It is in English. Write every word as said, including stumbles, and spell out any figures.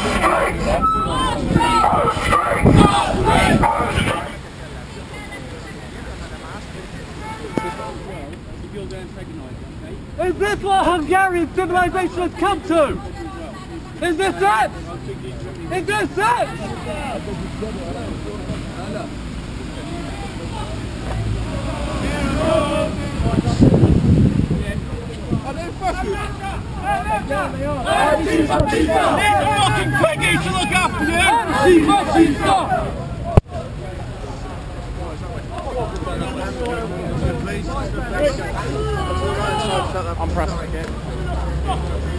Is this what Hungarian civilization has come to? Is this it? Is this it? Fucking piggy to look after you! Anti-fascists! I'm pressing again.